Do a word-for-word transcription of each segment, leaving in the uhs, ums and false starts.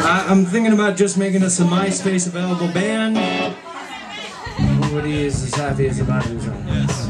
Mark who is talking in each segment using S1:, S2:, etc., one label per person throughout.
S1: I, I'm thinking about just making us a MySpace available band. Nobody is as happy as about his own. Yes.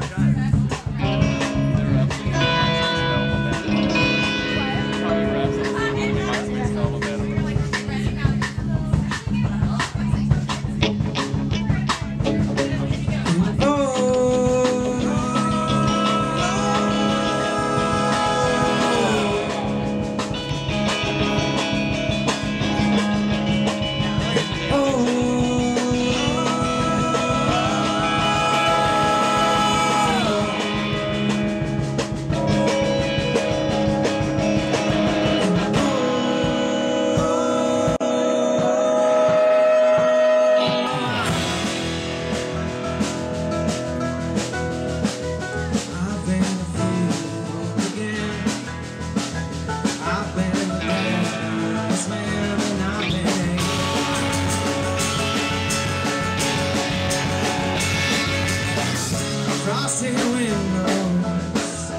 S2: Frosty windows,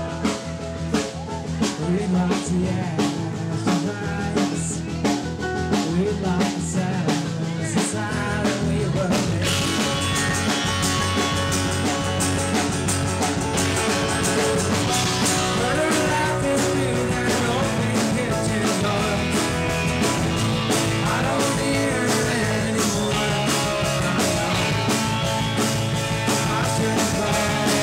S2: we'd like to exercise, we'd like to exercise, and we were there. Murder laughing through that open kitchen door. I don't hear it anymore. I should cry.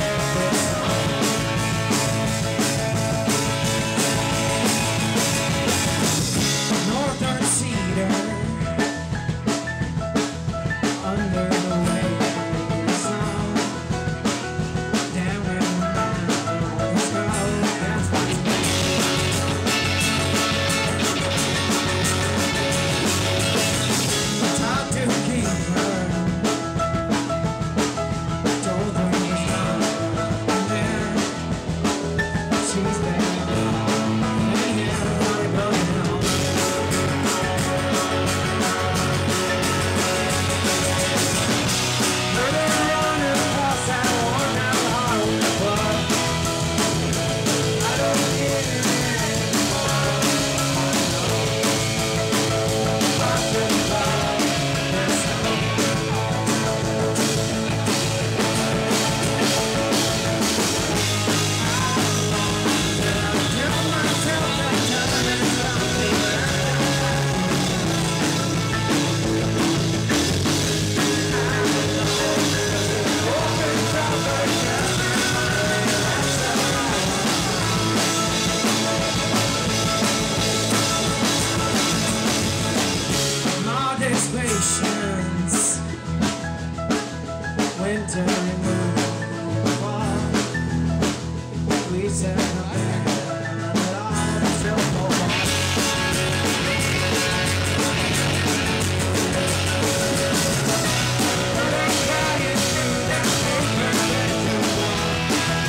S2: Patience, winter removed, fall, we set a band, but all the silver crying through that paper that you want.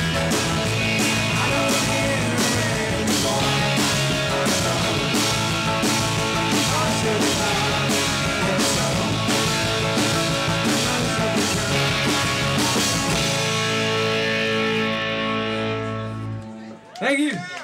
S2: I don't hear it anymore. I should have.
S1: Thank you.